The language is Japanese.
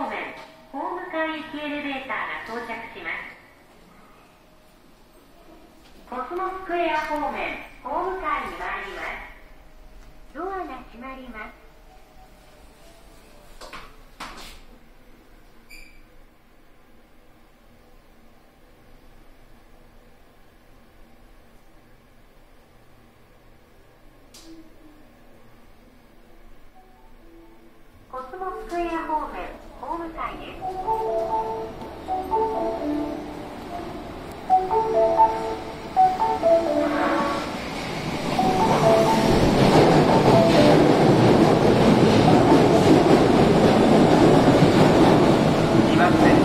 方面、ホーム間行きエレベーターが到着します。コスモスクエア方面、ホーム間に参ります。ドアが閉まります。コスモスクエア方面、ホーム間です。 いますね。